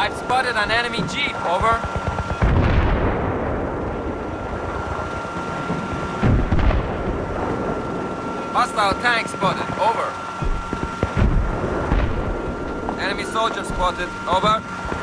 I've spotted an enemy jeep, over. Hostile tank spotted, over. Enemy soldier spotted, over.